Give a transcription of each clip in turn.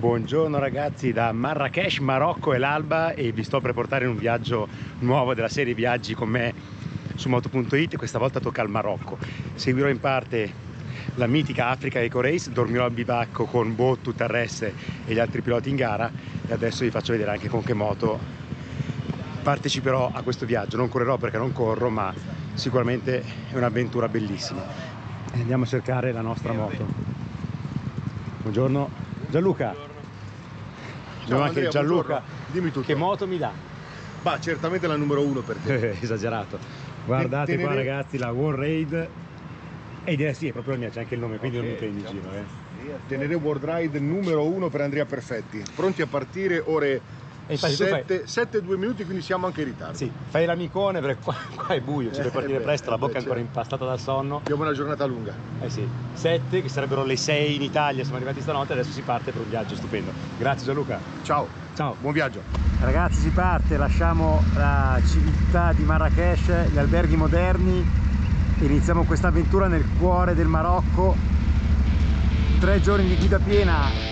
Buongiorno ragazzi da Marrakesh, Marocco, è l'alba e vi sto per portare in un viaggio nuovo della serie Viaggi con me su Moto.it. Questa volta tocca al Marocco. Seguirò in parte la mitica Africa Eco Race, dormirò al bivacco con Bottu, Terrestre e gli altri piloti in gara e adesso vi faccio vedere anche con che moto parteciperò a questo viaggio. Non correrò perché non corro, ma sicuramente è un'avventura bellissima. Andiamo a cercare la nostra moto. Buongiorno Gianluca. Buongiorno. Ciao Andrea, Gianluca, dimmi tutto. che moto mi dà? Bah, certamente la numero 1 per te. Esagerato. Guardate qua ragazzi, la World Raid. E direi sì, è proprio la mia, c'è anche il nome, quindi non mi prendi in giro. Tenere World Ride numero 1 per Andrea Perfetti. Pronti a partire, ore 7-2 minuti, quindi siamo anche in ritardo. Sì, fai l'amicone perché qua è buio, ci deve partire presto, la bocca è ancora impastata dal sonno. Abbiamo una giornata lunga. Eh sì, 7 che sarebbero le 6 in Italia, siamo arrivati stanotte, adesso si parte per un viaggio stupendo. Grazie Gianluca. Ciao. Ciao. Buon viaggio. Ragazzi, si parte, lasciamo la civiltà di Marrakesh, gli alberghi moderni e iniziamo questa avventura nel cuore del Marocco. 3 giorni di guida piena.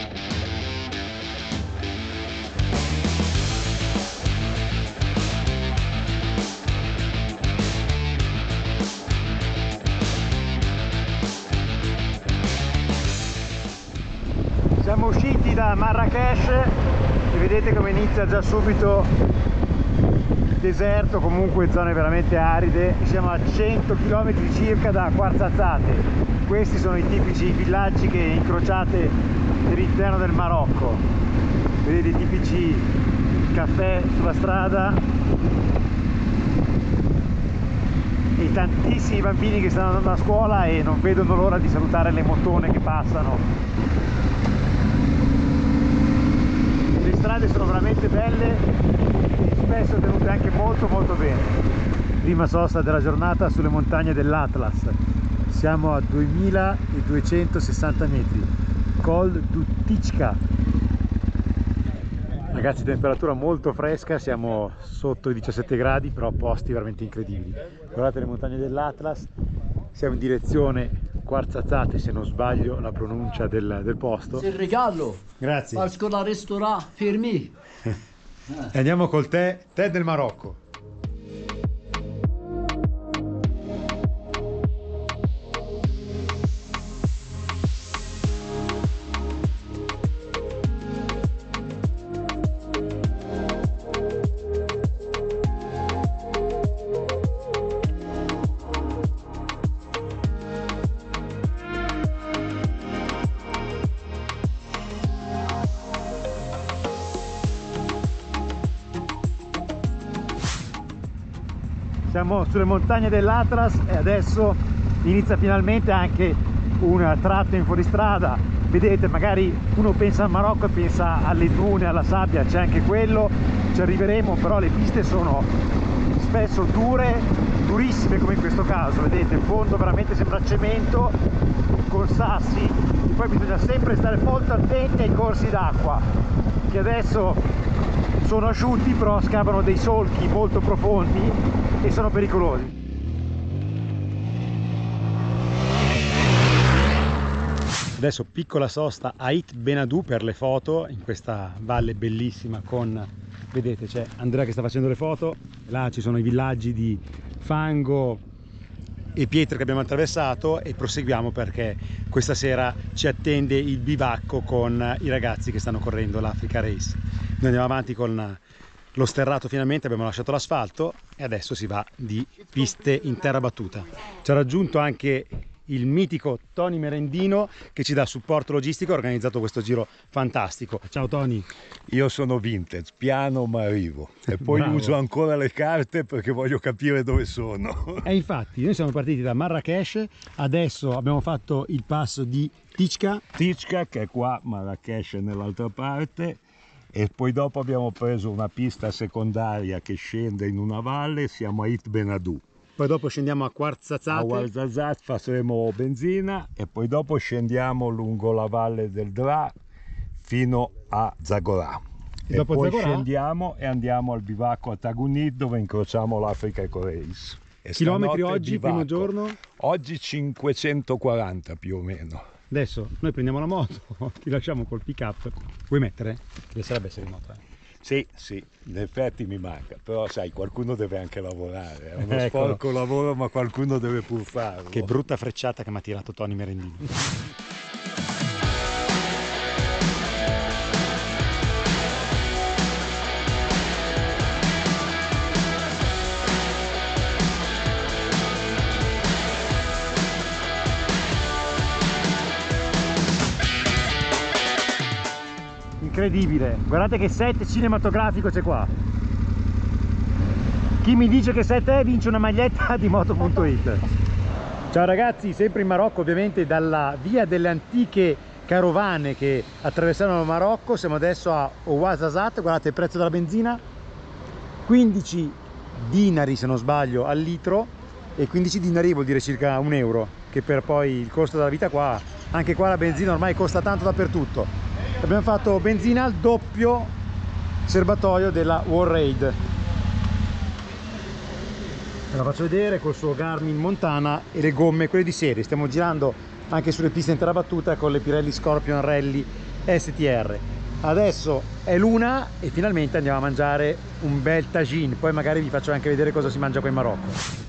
Siamo usciti da Marrakesh e vedete come inizia già subito deserto, comunque zone veramente aride. Siamo a 100 km circa da Ouarzazate. Questi sono i tipici villaggi che incrociate nell'interno del Marocco. Vedete i tipici caffè sulla strada e tantissimi bambini che stanno andando a scuola e non vedono l'ora di salutare le motone che passano. Le strade sono veramente belle e spesso tenute anche molto bene. Prima sosta della giornata sulle montagne dell'Atlas. Siamo a 2260 metri. Col du Tichka. Ragazzi, temperatura molto fresca, siamo sotto i 17 gradi, però posti veramente incredibili. Guardate le montagne dell'Atlas, siamo in direzione Ouarzazate, se non sbaglio la pronuncia del posto. Il regalo. Grazie. Parce que la restaurant fermé. E andiamo col tè del Marocco. Siamo sulle montagne dell'Atlas e adesso inizia finalmente anche un tratto in fuoristrada. Vedete, magari uno pensa al Marocco e pensa alle dune, alla sabbia, c'è anche quello, ci arriveremo, però le piste sono spesso dure, durissime come in questo caso. Vedete, il fondo veramente sembra cemento con sassi e poi bisogna sempre stare molto attenti ai corsi d'acqua che adesso sono asciutti, però scavano dei solchi molto profondi e sono pericolosi. Adesso piccola sosta a Ait Benadou per le foto in questa valle bellissima con, vedete, c'è Andrea che sta facendo le foto, là ci sono i villaggi di fango e pietre che abbiamo attraversato e proseguiamo perché questa sera ci attende il bivacco con i ragazzi che stanno correndo l'Africa Race. Noi andiamo avanti con lo sterrato, finalmente abbiamo lasciato l'asfalto e adesso si va di piste in terra battuta. Ci ha raggiunto anche il mitico Tony Merendino che ci dà supporto logistico, ha organizzato questo giro fantastico. Ciao Tony. Io sono vintage, piano ma arrivo e poi uso ancora le carte perché voglio capire dove sono. E infatti noi siamo partiti da Marrakesh, adesso abbiamo fatto il passo di Tichka. Tichka che è qua, Marrakesh è nell'altra parte, e poi dopo abbiamo preso una pista secondaria che scende in una valle, siamo a Ait Benadou. Poi dopo scendiamo a Ouarzazate. A Ouarzazate faremo benzina e poi dopo scendiamo lungo la valle del Dra fino a Zagorà. E dopo poi Zagorà scendiamo e andiamo al bivacco a Tagunit dove incrociamo l'Africa Eco Race. Chilometri oggi, primo giorno? Oggi 540 più o meno. Adesso noi prendiamo la moto, ti lasciamo col pick up. Vuoi mettere? Piacerebbe essere in moto. Sì, sì, in effetti mi manca, però sai, qualcuno deve anche lavorare, è uno Eccolo. sporco lavoro, ma qualcuno deve pur farlo. Che brutta frecciata che mi ha tirato Tony Merendino. Incredibile, guardate che set cinematografico c'è qua. Chi mi dice che set è vince una maglietta di moto.it. Ciao ragazzi, sempre in Marocco, ovviamente dalla via delle antiche carovane che attraversano il Marocco. Siamo adesso a Ouarzazate, guardate il prezzo della benzina, 15 dinari se non sbaglio al litro, e 15 dinari vuol dire circa un euro, che per poi il costo della vita qua, anche qua la benzina ormai costa tanto dappertutto. Abbiamo fatto benzina al doppio serbatoio della Warraid. Ve la faccio vedere col suo Garmin Montana e le gomme, quelle di serie. Stiamo girando anche sulle piste intera battuta con le Pirelli Scorpion Rally STR. Adesso è l'una e finalmente andiamo a mangiare un bel tagine, poi magari vi faccio anche vedere cosa si mangia qua in Marocco.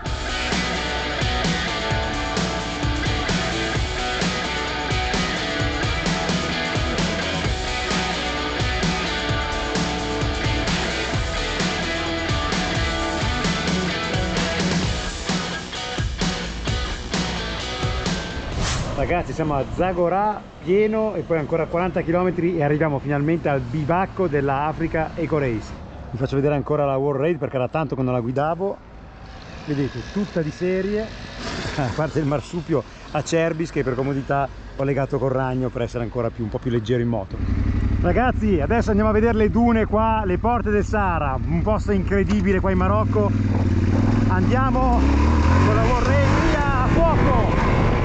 Ragazzi, siamo a Zagorà pieno e poi ancora 40 km e arriviamo finalmente al bivacco della Africa Eco Race. Vi faccio vedere ancora la Warraid perché era tanto che non la guidavo. Vedete, tutta di serie, a parte il marsupio a Cerbis che per comodità ho legato col ragno per essere ancora un po' più leggero in moto. Ragazzi, adesso andiamo a vedere le dune qua, le porte del Sahara, un posto incredibile qua in Marocco. Andiamo con la Warraid, via, a fuoco!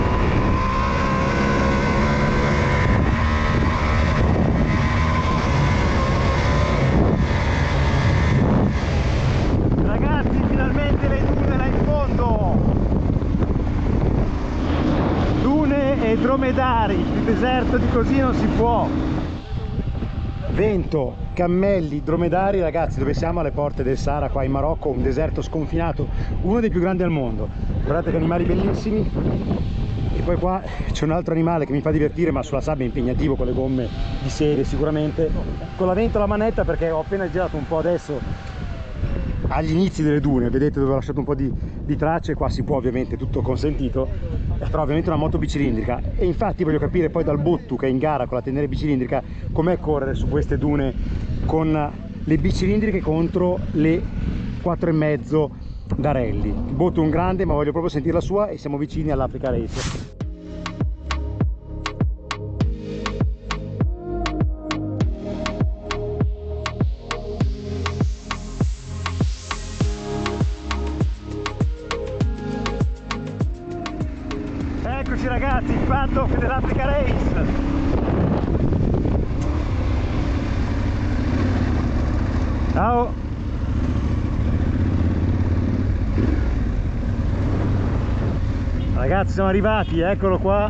Dromedari, il deserto di così non si può. Vento, cammelli, dromedari, ragazzi, dove siamo? Alle porte del Sahara qua in Marocco, un deserto sconfinato, uno dei più grandi al mondo. Guardate che animali bellissimi. E poi qua c'è un altro animale che mi fa divertire, ma sulla sabbia è impegnativo, con le gomme di serie sicuramente, con la ventola a manetta, perché ho appena girato un po' adesso agli inizi delle dune, vedete dove ho lasciato un po' di tracce. Qua si può, ovviamente, tutto consentito, però ovviamente una moto bicilindrica. E infatti voglio capire poi dal Bottu, che è in gara con la tendere bicilindrica, com'è correre su queste dune con le bicilindriche contro le 4,5 da rally. Il Bottu è un grande, ma voglio proprio sentire la sua, e siamo vicini all'Africa Race. Eccoci ragazzi, il paddock dell'Africa Race. Ciao. Ragazzi, siamo arrivati, eccolo qua.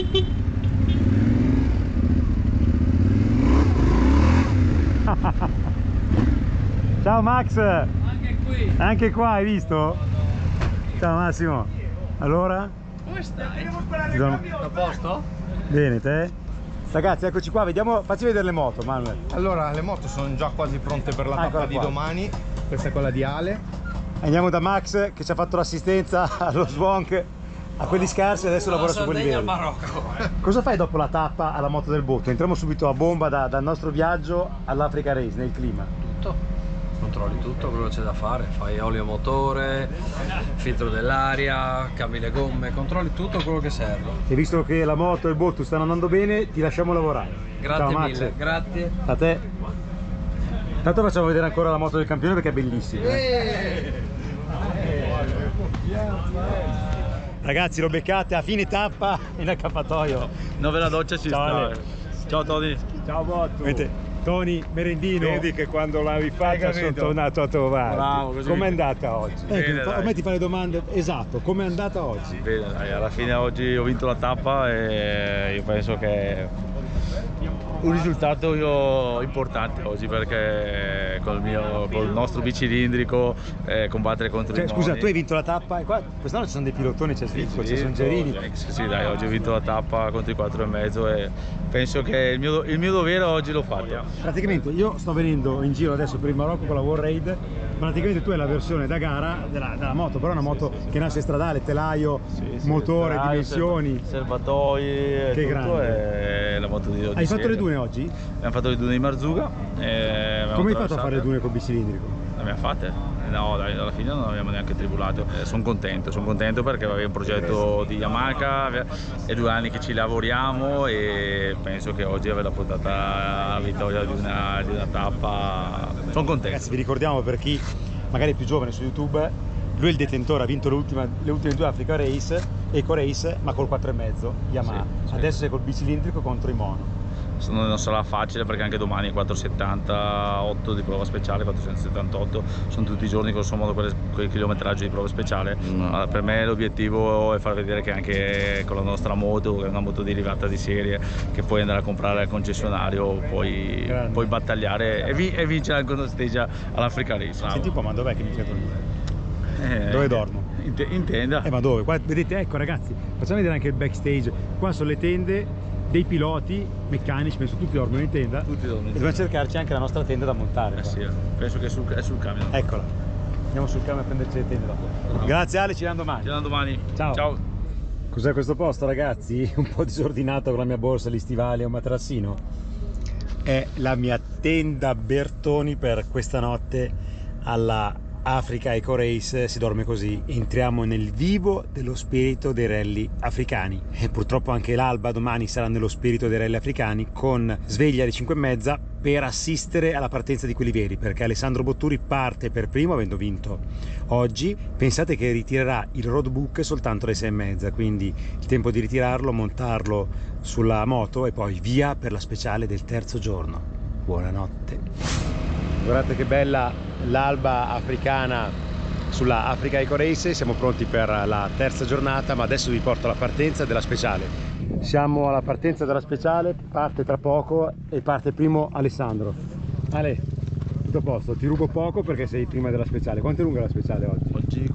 Ciao Max. Anche qui. Anche qua, hai visto? Ciao Massimo. Allora? Come stai? A posto? Bene, te? Ragazzi, eccoci qua, vediamo, facci vedere le moto, Manuel. Allora, le moto sono già quasi pronte per la tappa di domani. Questa è quella di Ale. Andiamo da Max che ci ha fatto l'assistenza allo Swonk a quelli scarsi, adesso lavora su quelli veri. Cosa fai dopo la tappa alla moto del Botto? Entriamo subito a bomba dal nostro viaggio all'Africa Race, nel clima. Tutto. Controlli tutto quello che c'è da fare, fai olio motore, filtro dell'aria, cambi le gomme, controlli tutto quello che serve. E visto che la moto e il Botto stanno andando bene, ti lasciamo lavorare. Grazie Ciao, mille, Max. grazie. A te. Tanto facciamo vedere ancora la moto del campione perché è bellissima. Ragazzi, lo beccate a fine tappa in accappatoio. No, ve la doccia ci Ciao, sta. Ale. Ciao Tony. Ciao Botto. Tony, merendino. Vedi che quando la rifaccia sono tornato a trovarti. Bravo, così. Com'è andata oggi? Bene, a me ti fa le domande, esatto, com'è andata oggi? Bene, dai, alla fine oggi ho vinto la tappa e io penso che un risultato importante oggi, perché col nostro bicilindrico combattere contro i Scusa, moni. tu hai vinto la tappa e qua quest'anno ci sono dei pilotoni, c'è Svilco, ci sono Gerini. Sì, dai, oggi ho vinto la tappa contro i 4,5 e penso che il mio dovere oggi l'ho fatto. Praticamente io sto venendo in giro adesso per il Marocco con la World Raid, praticamente tu hai la versione da gara della moto, però è una moto che nasce stradale, telaio, motore, dimensioni. Serbatoi e Che tutto, grande. e la moto di Hai fatto le dune oggi? Abbiamo fatto le dune di Marzuga. Come hai fatto a fare le dune col bicilindrico? Le abbiamo fatte? No, dai, alla fine non abbiamo neanche tribulato. Sono contento perché aveva un progetto di Yamaha, è 2 anni che ci lavoriamo e penso che oggi aver portata alla vittoria di una tappa. Sono contento. Ragazzi, vi ricordiamo, per chi magari è più giovane su YouTube, lui è il detentore, ha vinto le ultime 2 Africa Race, Eco Race, ma col 4,5 Yamaha. Sì. Adesso è col bicilindrico contro i mono. Non sarà facile perché anche domani 478 di prova speciale, 478 sono tutti i giorni con quel chilometraggio di prova speciale. Per me l'obiettivo è far vedere che anche con la nostra moto, che è una moto derivata di serie, che puoi andare a comprare al concessionario, puoi battagliare e vincere anche una stage all'Africa Race. Senti un po', ma dov'è che mi chiedo dove dormo? In tenda. Ma dove? Qua, vedete, ecco ragazzi, facciamo vedere anche il backstage. Qua sono le tende dei piloti meccanici, penso tutti dormono in tenda. Tutti dormono in e tenda. dobbiamo cercarci anche la nostra tenda da montare. Sì, penso che è sul camion. Eccola, andiamo sul camion a prenderci le tende dopo. Grazie Ale, ci vediamo domani. Ci vediamo domani. Ciao. Cos'è questo posto, ragazzi? Un po' disordinato con la mia borsa, gli stivali e un materassino. È la mia tenda Bertoni per questa notte alla Africa Eco Race. Si dorme così, entriamo nel vivo dello spirito dei rally africani e purtroppo anche l'alba domani sarà nello spirito dei rally africani, con sveglia alle 5:30 per assistere alla partenza di quelli veri, perché Alessandro Botturi parte per primo avendo vinto oggi. Pensate che ritirerà il roadbook soltanto alle 6:30, quindi il tempo di ritirarlo, montarlo sulla moto e poi via per la speciale del terzo giorno. Buonanotte. Guardate che bella l'alba africana sulla Africa Eco Race. Siamo pronti per la terza giornata, ma adesso vi porto alla partenza della speciale. Siamo alla partenza della speciale, parte tra poco e parte primo Alessandro. Ale, tutto a posto, ti rubo poco perché sei prima della speciale. Quanto è lunga la speciale oggi? Oggi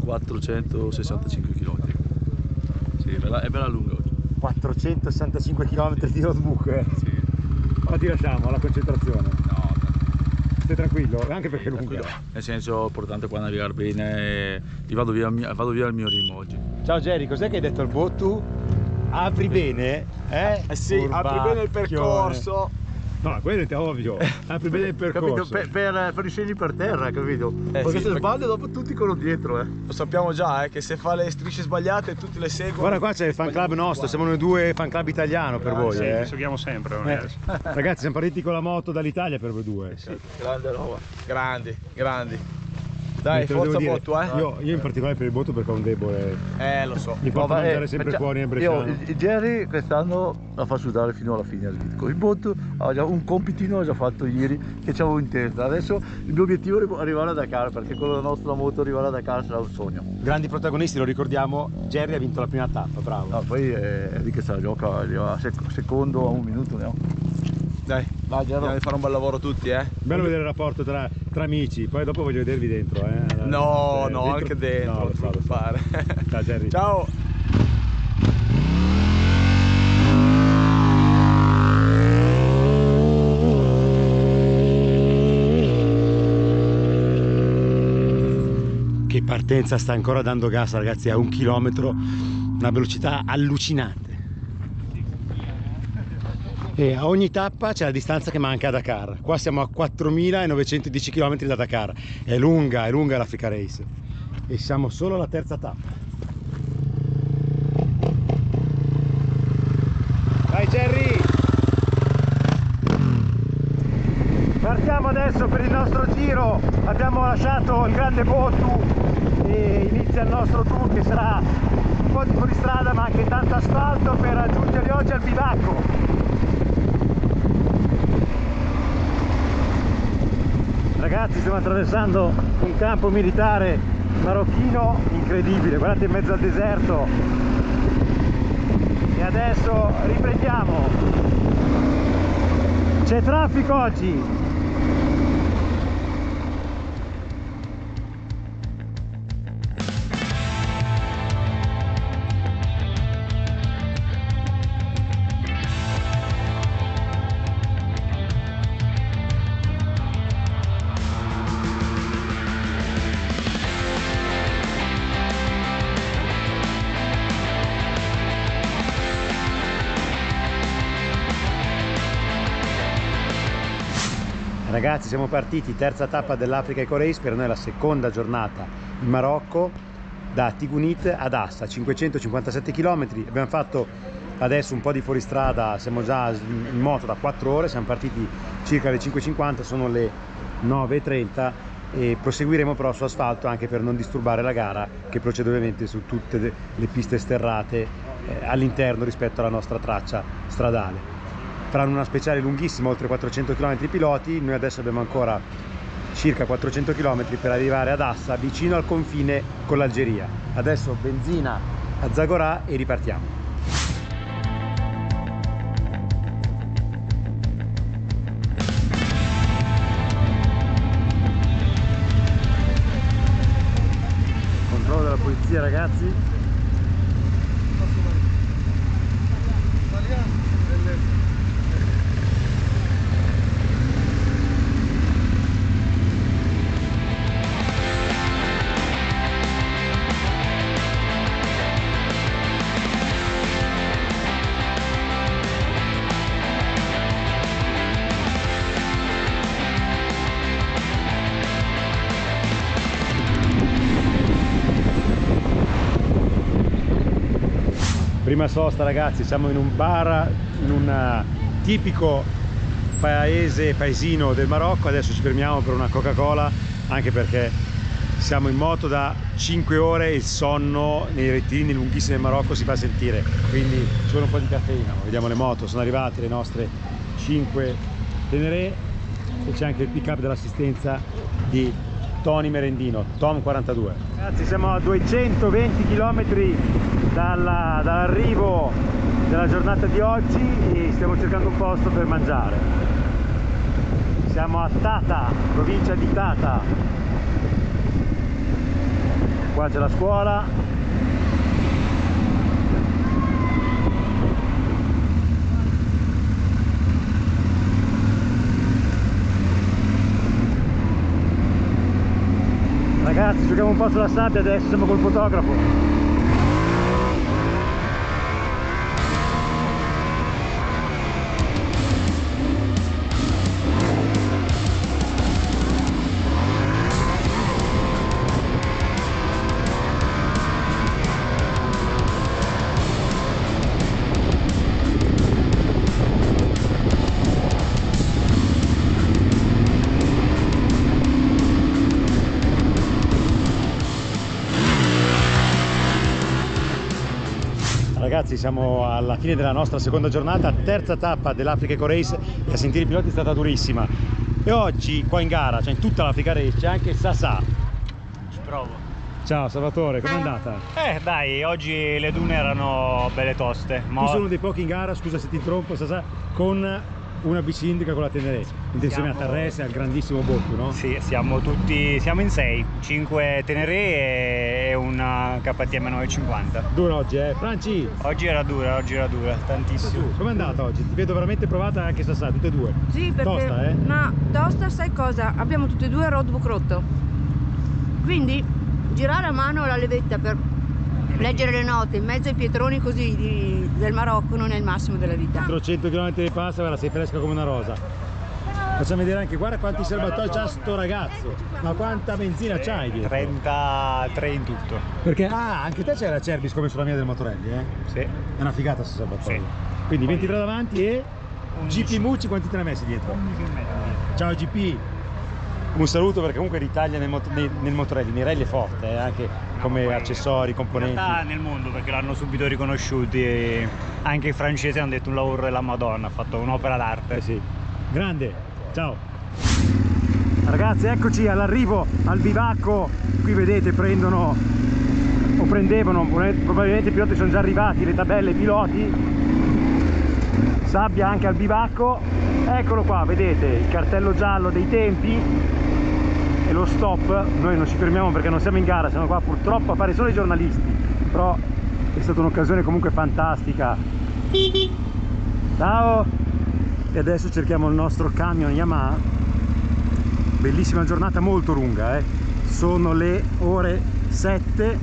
465 km. Sì, è bella lunga oggi. 465 km di roadbook. Sì. Ma ti lasciamo alla concentrazione. No, Stai tranquillo, anche perché è lunga. nel senso, è importante qua navigare bene e vado via il mio ritmo oggi. Ciao Jerry, cos'è che hai detto al Bottu? Apri bene, eh? Sì, apri bene il percorso. No, quello è ovvio, apri bene il percorso. Capito? Per i segni per terra, capito? Perché sì, se sbaglio dopo tutti corrono dietro, Lo sappiamo già, che se fa le strisce sbagliate tutti le seguono. Guarda qua c'è il fan club nostro, siamo noi due fan club italiano per voi. Sì, ci seguiamo sempre. Ragazzi, siamo partiti con la moto dall'Italia per voi due. Sì. Grande roba. Grandi. Dai, Te lo forza devo dire. Bottu, Io in particolare per il Bottu perché ho un debole. Lo so. Mi porta a mangiare sempre fuori nel Bresciano. Il Jerry quest'anno la fa sudare fino alla fine al Vitco. Il Bottu ha già un compitino, l'ho già fatto ieri, che c'avevo in testa. Adesso il mio obiettivo è arrivare a Dakar, perché con la nostra moto arrivare a Dakar sarà un sogno. Grandi protagonisti, lo ricordiamo, Jerry ha vinto la prima tappa, bravo. No, poi è lì che se la gioca, arriva secondo a un minuto, no? Dai, andiamo a fare un bel lavoro tutti, Bello vedere il rapporto tra amici, poi dopo voglio vedervi dentro, No, dentro. anche dentro, No, lo so. fare. Ciao Jerry. Ciao. Che partenza, sta ancora dando gas ragazzi, a 1 chilometro, una velocità allucinante. E a ogni tappa c'è la distanza che manca a Dakar. Qua siamo a 4.910 km da Dakar. È lunga l'Africa Race. E siamo solo alla terza tappa. Vai Jerry! Partiamo adesso per il nostro giro. Abbiamo lasciato il grande Bottu e inizia il nostro tour, che sarà un po' di fuoristrada ma anche tanto asfalto, per raggiungere oggi al bivacco. Ragazzi, stiamo attraversando un campo militare marocchino incredibile, guardate, in mezzo al deserto. E adesso riprendiamo. C'è traffico oggi. Ragazzi, siamo partiti, terza tappa dell'Africa Eco Race, per noi è la seconda giornata in Marocco, da Tigunit ad Assa, 557 km. Abbiamo fatto adesso un po' di fuoristrada, siamo già in moto da 4 ore, siamo partiti circa alle 5:50, sono le 9:30 e proseguiremo però su asfalto anche per non disturbare la gara, che procede ovviamente su tutte le piste sterrate all'interno rispetto alla nostra traccia stradale. Faranno una speciale lunghissima, oltre 400 km piloti. Noi adesso abbiamo ancora circa 400 km per arrivare ad Assa, vicino al confine con l'Algeria. Adesso benzina a Zagorà e ripartiamo. Controllo della polizia, ragazzi. Prima sosta, ragazzi, siamo in un bar, in un tipico paesino del Marocco. Adesso ci fermiamo per una Coca-Cola, anche perché siamo in moto da 5 ore e il sonno nei rettilinei lunghissimi del Marocco si fa sentire, quindi ci vuole un po' di caffeina. Vediamo le moto, sono arrivate le nostre 5 Teneré e c'è anche il pick up dell'assistenza di Tony Merendino, Tom 42. Ragazzi, siamo a 220 km dall'arrivo della giornata di oggi e stiamo cercando un posto per mangiare. Siamo a Tata, provincia di Tata. Qua c'è la scuola. Ragazzi, giochiamo un po' sulla sabbia adesso, siamo col fotografo. Ragazzi, siamo alla fine della nostra seconda giornata, terza tappa dell'Africa Eco Race, e a sentire i piloti è stata durissima. E oggi qua in gara, cioè in tutta l'Africa Race, c'è anche Sasà. Ci provo. Ciao Salvatore, com'è andata? Dai, oggi le dune erano belle toste. Tu sei uno dei pochi in gara, scusa se ti interrompo Sasà, con una bicilindrica con la Teneré, insieme a Tarres e al grandissimo Bottu, no? Sì, siamo in 6, 5 Teneré e una KTM 950. Dura oggi, Franci? Oggi era dura, tantissimo. Com'è andata oggi? Ti vedo veramente provata anche Sasà, tutte e due. Sì, perché... Tosta, Ma tosta, sai cosa? Abbiamo tutte e due il roadbook rotto. Quindi girare a mano la levetta per leggere le note in mezzo ai pietroni così del Marocco non è il massimo della vita. 400 km di passa, guarda, sei fresca come una rosa. Facciamo vedere anche, guarda quanti serbatoi c'ha sto ragazzo, ma quanta benzina c'hai dietro? 33 in tutto. Perché, anche te c'è la Cerbis come sulla mia del Motorelli, Sì. È una figata sto serbatoio. Sì. Quindi 23 davanti e 11. GP Mucci quanti te ne hai messi dietro? 11 e mezzo. Ciao GP! Un saluto, perché comunque l'Italia nel Motorelli, nei rally è forte, anche come accessori, componenti. In realtà nel mondo, perché l'hanno subito riconosciuti, e anche i francesi hanno detto un lavoro della Madonna, ha fatto un'opera d'arte. Sì. Grande, ciao! Ragazzi, eccoci all'arrivo al bivacco. Qui vedete prendono o prendevano, probabilmente i piloti sono già arrivati, le tabelle piloti. Sabbia anche al bivacco. Eccolo qua, vedete il cartello giallo dei tempi e lo stop. Noi non ci fermiamo perché non siamo in gara, siamo qua purtroppo a fare solo i giornalisti, però è stata un'occasione comunque fantastica. Ciao! E adesso cerchiamo il nostro camion Yamaha. Bellissima giornata, molto lunga, sono le ore 7,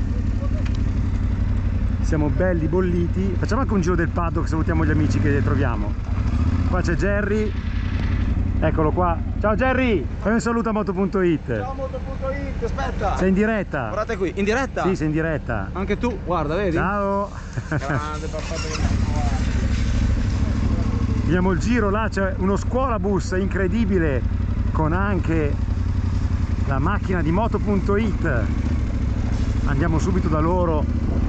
siamo belli bolliti. Facciamo anche un giro del paddock, salutiamo gli amici che troviamo. Qua c'è Jerry, eccolo qua. Ciao Jerry, fai un saluto a Moto.it. Ciao Moto.it, aspetta. Sei in diretta? Guardate qui, in diretta? Sì, sei in diretta. Anche tu, guarda, vedi? Ciao. Grande, perfetto. Vediamo il giro, là c'è uno scuolabus incredibile con anche la macchina di Moto.it. Andiamo subito da loro.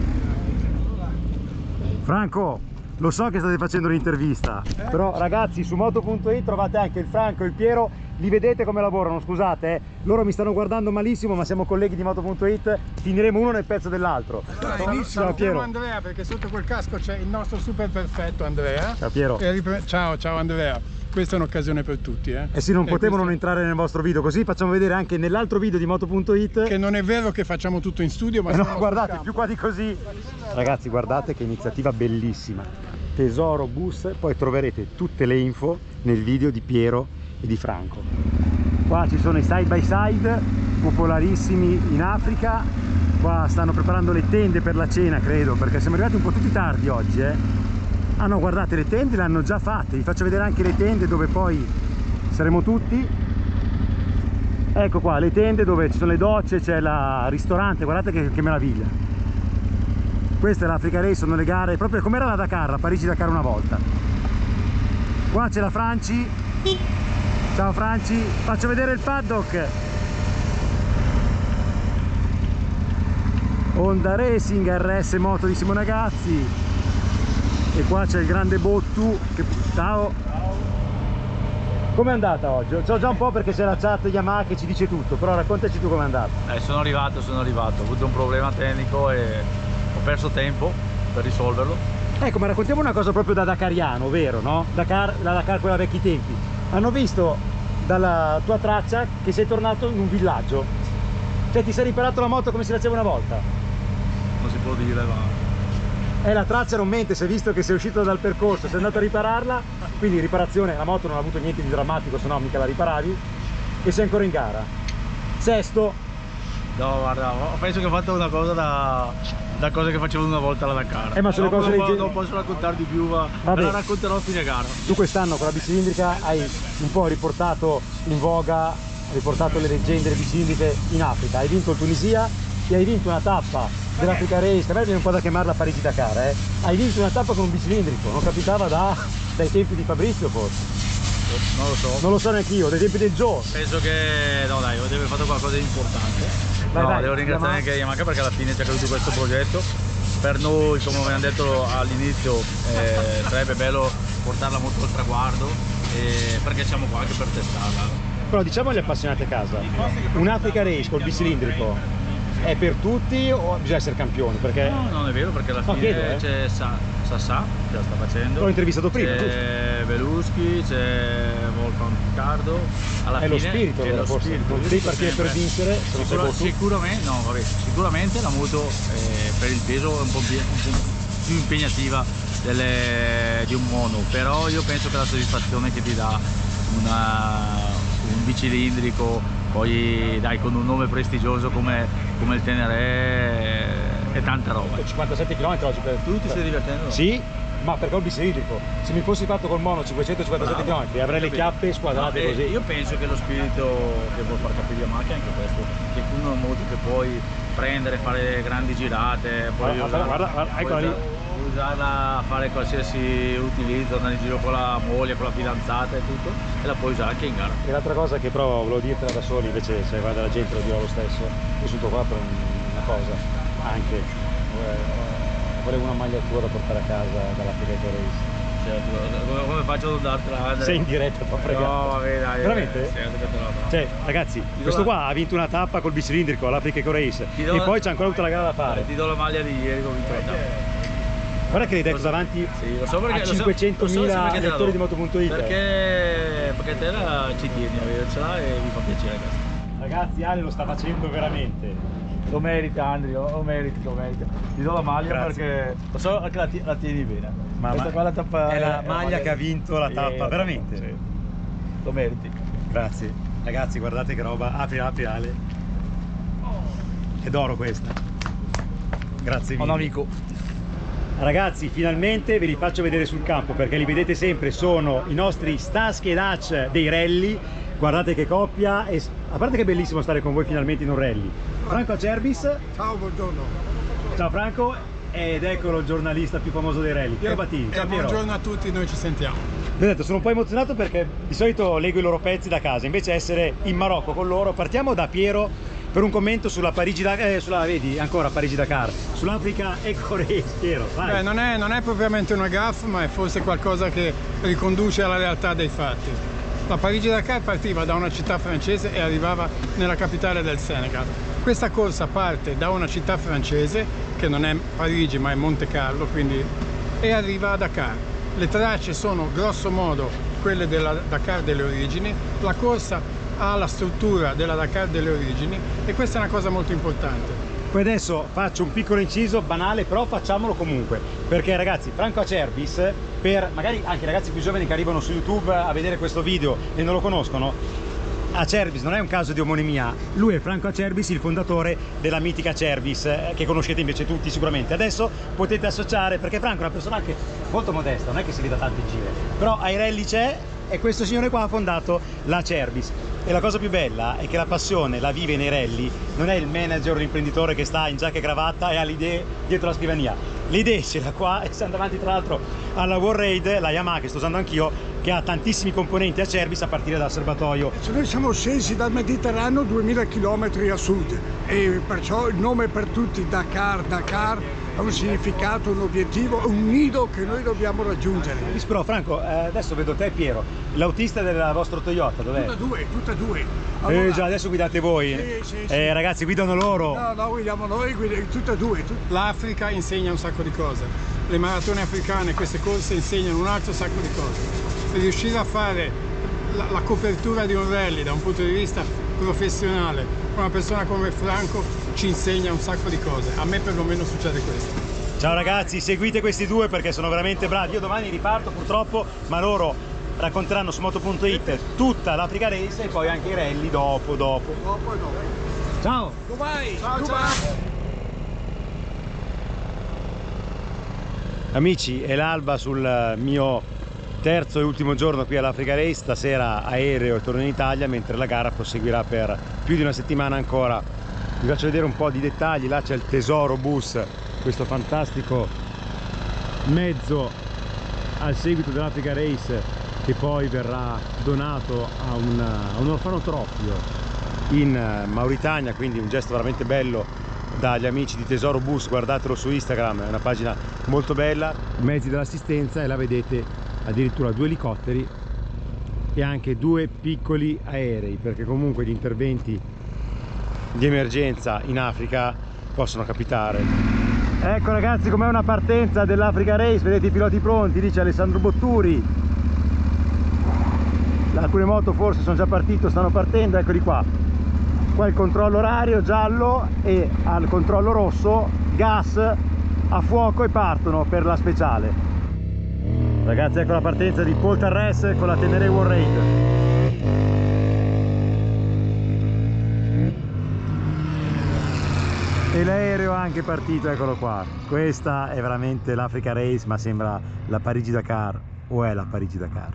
Franco, lo so che state facendo l'intervista, però ragazzi su Moto.it trovate anche il Franco e il Piero, li vedete come lavorano, scusate, loro mi stanno guardando malissimo, ma siamo colleghi di Moto.it, finiremo uno nel pezzo dell'altro. Salutiamo Andrea, perché sotto quel casco c'è il nostro super perfetto Andrea. Ciao Piero. Ciao Andrea, questa è un'occasione per tutti. Eh sì, non potevano non entrare nel vostro video, così facciamo vedere anche nell'altro video di Moto.it. Che non è vero che facciamo tutto in studio, ma no, guardate, più qua di così. Ragazzi, guardate che iniziativa bellissima. Tesoro bus, poi troverete tutte le info nel video di Piero e di Franco. Qua ci sono i side by side, popolarissimi in Africa. Qua stanno preparando le tende per la cena, credo, perché siamo arrivati un po' tutti tardi oggi, Ah no, guardate, le tende le hanno già fatte, vi faccio vedere anche le tende dove poi saremo tutti. Ecco qua, le tende dove ci sono le docce, c'è il ristorante, guardate che meraviglia. Questa è l'Africa Race, sono le gare, proprio come era la Dakar, la Parigi-Dakar una volta. Qua c'è la Franci. Ciao Franci, faccio vedere il paddock. Honda Racing, RS Moto di Simone Agazzi. E qua c'è il grande Bottu. Ciao. Com'è andata oggi? So già un po' perché c'è la chat Yamaha che ci dice tutto, però raccontaci tu com'è andata. Sono arrivato, ho avuto un problema tecnico e ho perso tempo per risolverlo. Ecco, ma raccontiamo una cosa proprio da dakariano, vero, no? La Dakar quella vecchi tempi. Hanno visto dalla tua traccia che sei tornato in un villaggio. Cioè ti sei riparato la moto come si faceva una volta. Non si può dire, ma... La traccia non mente, si è visto che sei uscito dal percorso, sei andato a ripararla, quindi riparazione, la moto non ha avuto niente di drammatico, se no mica la riparavi, e sei ancora in gara. Sesto. No, guarda, penso che ho fatto una cosa da cose che facevo una volta alla Dakar. Ma sono cose non posso raccontare di più, ma la racconterò a fine gara. Tu quest'anno con la bicilindrica hai un po' riportato in voga, hai riportato le leggende delle bicilindriche in Africa. Hai vinto il Tunisia e hai vinto una tappa dell'Africa Race, a me viene un po' da chiamarla Parigi-Dakar, Hai vinto una tappa con un bicilindrico, non capitava dai tempi di Fabrizio forse. Non lo so. Non lo so neanche io, dai tempi del Joe. Penso che, no dai, devo aver fatto qualcosa di importante. Vai, devo ringraziare anche Yamaha perché alla fine ci è caduto questo progetto. Per noi, come abbiamo detto all'inizio, sarebbe bello portarla molto al traguardo, perché siamo qua anche per testarla. Però diciamo agli appassionati a casa, un'Africa Race col bicilindrico è per tutti o bisogna essere campioni? Perché... No, non è vero, perché alla fine c'è Sassà che la sta facendo. L'ho intervistato prima, c'è Beluschi, c'è Wolfgang Riccardo. Alla fine lo spirito, è lo spirito. Non devi partire per vincere, sicuramente la moto per il peso è un po' più impegnativa di un mono, però io penso che la soddisfazione che ti dà un bicilindrico, poi dai, con un nome prestigioso come il Teneré, è tanta roba. 57 km oggi per tu ti stai divertendo? Sì, ma perché ho il bicilindrico. Se mi fossi fatto col mono 557 km avrei le chiappe squadrate così. Io penso che lo spirito che vuol far capire Yamaha è anche questo, che tu non moto che puoi prendere, fare grandi girate, poi guarda, eccola lì. Usarla a fare qualsiasi utilizzo, andare in giro con la moglie, con la fidanzata e tutto, e la puoi usare anche in gara. E l'altra cosa che però volevo dirtela da soli, invece se va dalla gente lo dirò lo stesso, io sono qua per una cosa, anche volevo una maglia tua da portare a casa dall'Africa Race. Certo, come faccio dartela. Sei in diretta, ti ho fregato. No, vabbè, dai. Veramente? Cioè, ragazzi, questo qua ha vinto una tappa col bicilindrico all'Africa Eco Race e poi c'è ancora tutta la gara da fare. Ti do la maglia di ieri che ho vinto la tappa. Guarda che l'hai detto davanti lo so perché, a 500.000 lettori di Moto.it. Perché te ci tieni a avercela e mi fa piacere questo. Ragazzi, Ale lo sta facendo veramente. Lo merita Andrea, lo meriti. Ti do la maglia. Grazie. Perché lo so che la tieni bene. Questa qua la tappa è la maglia che ha vinto la tappa, veramente. Sì. Lo meriti. Grazie. Ragazzi, guardate che roba. Apri Ale. È d'oro questa. Grazie mille. Un amico. Ragazzi, finalmente ve li faccio vedere sul campo perché li vedete sempre, sono i nostri Starsky & Hutch dei rally. Guardate che coppia, e a parte che è bellissimo stare con voi finalmente in un rally. Franco Acerbis. Ciao, buongiorno. Ciao Franco, ed eccolo il giornalista più famoso dei rally, Piero Battini. Ciao Piero. Buongiorno a tutti, noi ci sentiamo. Vi ho detto, sono un po' emozionato perché di solito leggo i loro pezzi da casa, invece essere in Marocco con loro. Partiamo da Piero per un commento sulla Parigi-Dakar, vedi ancora Parigi-Dakar, sull'Africa Eco Race. Piero, vai. Beh, non è propriamente una gaffe, ma è forse qualcosa che riconduce alla realtà dei fatti. La Parigi-Dakar partiva da una città francese e arrivava nella capitale del Senegal. Questa corsa parte da una città francese, che non è Parigi ma è Monte Carlo, quindi, e arriva a Dakar. Le tracce sono grosso modo quelle della Dakar delle origini, la corsa ha la struttura della Dakar delle origini e questa è una cosa molto importante. Poi adesso faccio un piccolo inciso banale, però facciamolo comunque, perché ragazzi, Franco Acerbis, per magari anche i ragazzi più giovani che arrivano su YouTube a vedere questo video e non lo conoscono, Acerbis non è un caso di omonimia, lui è Franco Acerbis, il fondatore della mitica Acerbis, che conoscete invece tutti sicuramente. Adesso potete associare, perché Franco è una persona anche molto modesta, non è che si veda tanto in giro, però ai rally c'è, e questo signore qua ha fondato la Acerbis. E la cosa più bella è che la passione la vive nei rally, non è il manager o l'imprenditore che sta in giacca e cravatta e ha le idee dietro la scrivania. Le idee ce l'ha qua, e siamo davanti tra l'altro alla World Raid, la Yamaha che sto usando anch'io, che ha tantissimi componenti Acerbis a partire dal serbatoio. Noi siamo scesi dal Mediterraneo 2000 km a sud e perciò il nome per tutti Dakar ha un significato, un obiettivo, un nido che noi dobbiamo raggiungere. Però Franco, adesso vedo te e Piero, l'autista del vostro Toyota, dov'è? Tutte e due. Allora, già, adesso guidate voi? Sì. Ragazzi, guidano loro. No, guidiamo noi, tutte e due. L'Africa insegna un sacco di cose. Le maratone africane, queste corse insegnano un altro sacco di cose. Per riuscire a fare la copertura di un rally da un punto di vista professionale, una persona come Franco ci insegna un sacco di cose. A me perlomeno succede questo. Ciao ragazzi, seguite questi due perché sono veramente bravi. Io domani riparto purtroppo, ma loro racconteranno su Moto.it tutta l'Africa Race e poi anche i rally dopo. Ciao! Ciao! Amici, è l'alba sul mio terzo e ultimo giorno qui all'Africa Race. Stasera aereo e torno in Italia, mentre la gara proseguirà per più di una settimana ancora. Vi faccio vedere un po' di dettagli. Là c'è il Tesoro Bus, questo fantastico mezzo al seguito dell'Africa Race, che poi verrà donato a un orfanotrofio in Mauritania, quindi un gesto veramente bello dagli amici di Tesoro Bus. Guardatelo su Instagram, è una pagina molto bella. Mezzi dell'assistenza, e là vedete addirittura 2 elicotteri e anche 2 piccoli aerei, perché comunque gli interventi di emergenza in Africa possono capitare. Ecco ragazzi com'è una partenza dell'Africa Race, vedete i piloti pronti, dice Alessandro Botturi. Alcune moto forse sono già partite, stanno partendo, eccoli qua. Qua il controllo orario giallo e al controllo rosso gas a fuoco e partono per la speciale. Ragazzi, ecco la partenza di Paul Tarres con la Tenere World Raid. E l'aereo è anche partito, eccolo qua. Questa è veramente l'Africa Race, ma sembra la Parigi-Dakar, o è la Parigi-Dakar?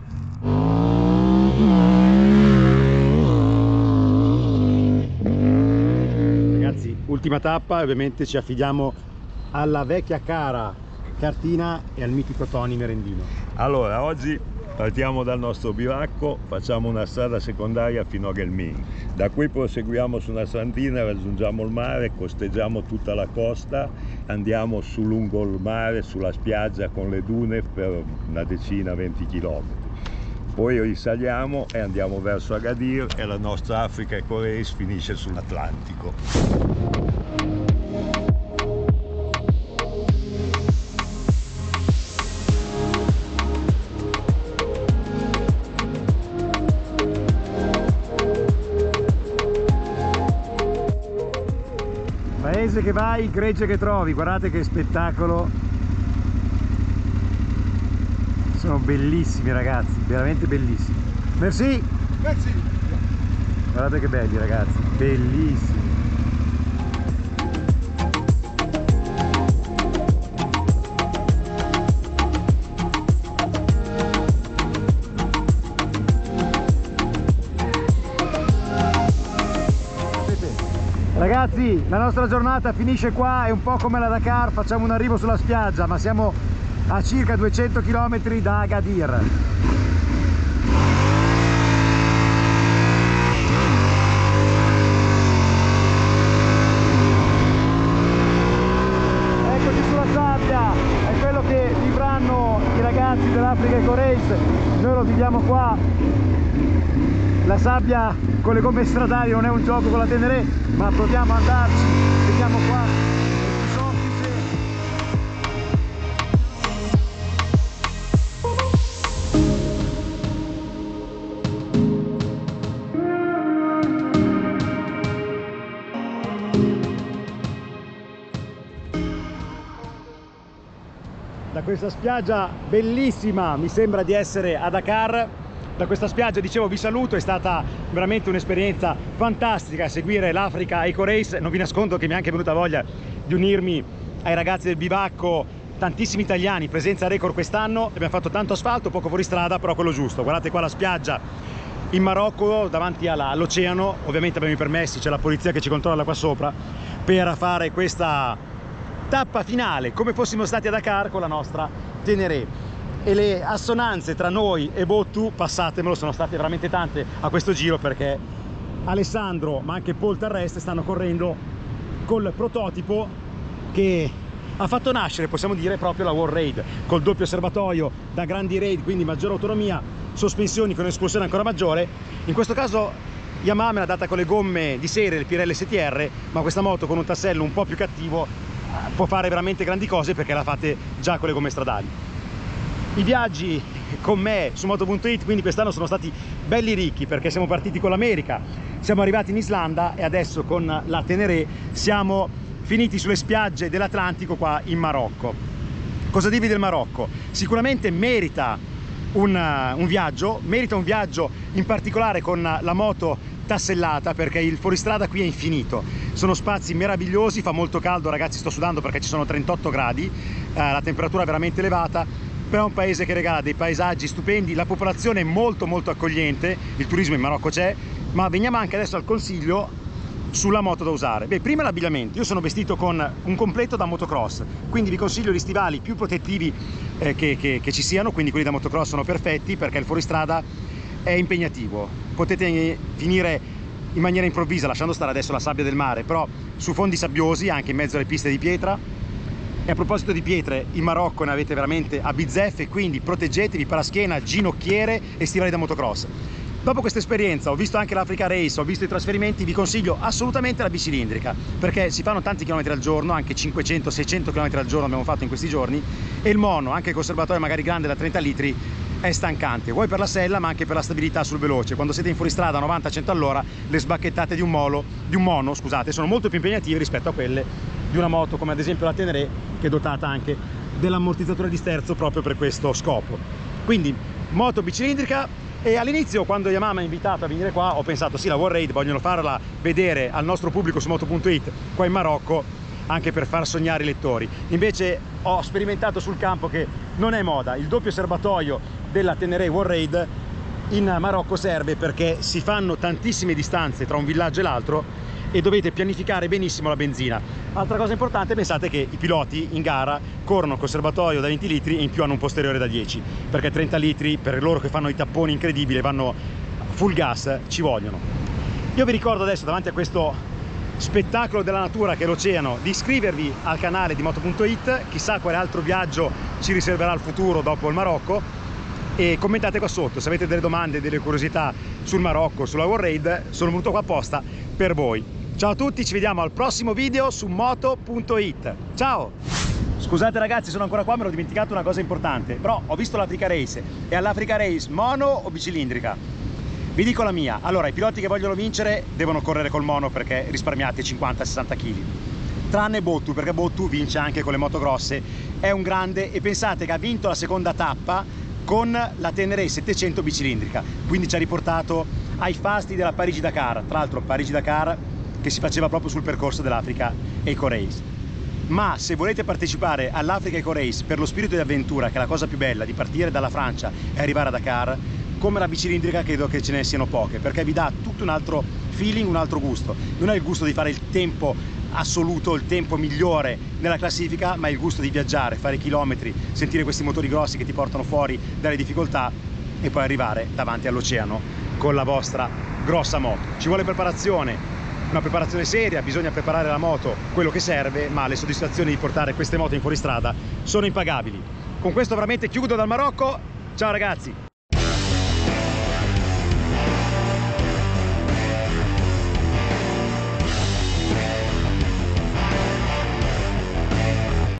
Ragazzi, ultima tappa, ovviamente ci affidiamo alla vecchia cara cartina e al mitico Tony Merendino. Allora, oggi partiamo dal nostro bivacco, facciamo una strada secondaria fino a Gelmin. Da qui proseguiamo su una strandina, raggiungiamo il mare, costeggiamo tutta la costa, andiamo su lungo il mare, sulla spiaggia con le dune per una decina, 20 km. poi risaliamo e andiamo verso Agadir e la nostra Africa Eco Race finisce sull'Atlantico. Paese che vai, gregge che trovi, guardate che spettacolo. Sono bellissimi ragazzi, veramente bellissimi. Merci! Merci! Guardate che belli ragazzi, bellissimi. Ragazzi, la nostra giornata finisce qua, è un po' come la Dakar, facciamo un arrivo sulla spiaggia, ma siamo a circa 200 km da Agadir. Eccoci sulla sabbia, è quello che vivranno i ragazzi dell'Africa Eco Race, noi lo viviamo qua. La sabbia con le gomme stradali non è un gioco con la Tenere, ma proviamo ad andarci, vediamo qua, è più soffice. Da questa spiaggia bellissima, mi sembra di essere a Dakar. Da questa spiaggia, dicevo, vi saluto, è stata veramente un'esperienza fantastica seguire l'Africa Eco Race. Non vi nascondo che mi è anche venuta voglia di unirmi ai ragazzi del bivacco, tantissimi italiani, presenza record quest'anno, abbiamo fatto tanto asfalto, poco fuoristrada, però quello giusto. Guardate qua la spiaggia in Marocco, davanti all'oceano, ovviamente abbiamo i permessi, c'è la polizia che ci controlla qua sopra, per fare questa tappa finale, come fossimo stati a Dakar con la nostra Tenere. E le assonanze tra noi e Bottu, passatemelo, sono state veramente tante a questo giro, perché Alessandro ma anche Paul Terrestre stanno correndo col prototipo che ha fatto nascere, possiamo dire, proprio la World Raid, col doppio serbatoio da grandi raid, quindi maggiore autonomia, sospensioni con esclusione ancora maggiore. In questo caso Yamaha me l'ha data con le gomme di serie, il Pirelli STR, ma questa moto con un tassello un po' più cattivo può fare veramente grandi cose, perché la fate già con le gomme stradali. I viaggi con me su Moto.it quindi quest'anno sono stati belli ricchi, perché siamo partiti con l'America, siamo arrivati in Islanda e adesso con la Tenere siamo finiti sulle spiagge dell'Atlantico qua in Marocco. Cosa dirvi del Marocco? Sicuramente merita un viaggio, in particolare con la moto tassellata, perché il fuoristrada qui è infinito, sono spazi meravigliosi, fa molto caldo ragazzi, sto sudando perché ci sono 38 gradi, la temperatura è veramente elevata. Però è un paese che regala dei paesaggi stupendi, la popolazione è molto accogliente, il turismo in Marocco c'è, ma veniamo anche adesso al consiglio sulla moto da usare. Beh, prima l'abbigliamento, io sono vestito con un completo da motocross, quindi vi consiglio gli stivali più protettivi che ci siano, quindi quelli da motocross sono perfetti, perché il fuoristrada è impegnativo, potete finire in maniera improvvisa, lasciando stare adesso la sabbia del mare, però su fondi sabbiosi, anche in mezzo alle piste di pietra. E a proposito di pietre, in Marocco ne avete veramente a bizzeffe, quindi proteggetevi, paraschiena, ginocchiere e stivali da motocross. Dopo questa esperienza ho visto anche l'Africa Race, ho visto i trasferimenti, vi consiglio assolutamente la bicilindrica, perché si fanno tanti chilometri al giorno, anche 500-600 km al giorno abbiamo fatto in questi giorni, e il mono, anche col serbatoio magari grande da 30 litri, è stancante, vuoi per la sella ma anche per la stabilità sul veloce. Quando siete in fuoristrada a 90-100 all'ora, le sbacchettate di un mono, scusate, sono molto più impegnative rispetto a quelle di una moto come ad esempio la Tenere, che è dotata anche dell'ammortizzatore di sterzo proprio per questo scopo. Quindi moto bicilindrica. E all'inizio, quando Yamaha mi ha invitato a venire qua, ho pensato sì, la World Raid vogliono farla vedere al nostro pubblico su Moto.it qua in Marocco, anche per far sognare i lettori. Invece ho sperimentato sul campo che non è moda, il doppio serbatoio della Tenere World Raid in Marocco serve perché si fanno tantissime distanze tra un villaggio e l'altro e dovete pianificare benissimo la benzina. Altra cosa importante, pensate che i piloti in gara corrono col serbatoio da 20 litri e in più hanno un posteriore da 10, perché 30 litri per loro che fanno i tapponi incredibili, vanno full gas, ci vogliono. Io vi ricordo adesso, davanti a questo spettacolo della natura che è l'oceano, di iscrivervi al canale di Moto.it, chissà quale altro viaggio ci riserverà il futuro dopo il Marocco. e commentate qua sotto se avete delle domande, delle curiosità sul Marocco, sulla World Raid. Sono venuto qua apposta per voi. Ciao a tutti, ci vediamo al prossimo video su moto.it. Ciao! Scusate ragazzi, sono ancora qua, me l'ho dimenticato una cosa importante, però ho visto l'Africa Race, e all'Africa Race mono o bicilindrica? Vi dico la mia. Allora, i piloti che vogliono vincere devono correre col mono perché risparmiate 50-60 kg. Tranne Bottu, perché Bottu vince anche con le moto grosse, è un grande, e pensate che ha vinto la seconda tappa con la Tenere 700 bicilindrica, quindi ci ha riportato ai fasti della Parigi-Dakar, tra l'altro Parigi-Dakar che si faceva proprio sul percorso dell'Africa Eco Race. Ma se volete partecipare all'Africa Eco Race per lo spirito di avventura, che è la cosa più bella, di partire dalla Francia e arrivare a Dakar, come la bicilindrica credo che ce ne siano poche, perché vi dà tutto un altro feeling, un altro gusto. Non è il gusto di fare il tempo assoluto, il tempo migliore nella classifica, ma il gusto di viaggiare, fare chilometri, sentire questi motori grossi che ti portano fuori dalle difficoltà e poi arrivare davanti all'oceano con la vostra grossa moto. Ci vuole preparazione, una preparazione seria, bisogna preparare la moto, quello che serve, ma le soddisfazioni di portare queste moto in fuoristrada sono impagabili. Con questo veramente chiudo dal Marocco. Ciao ragazzi!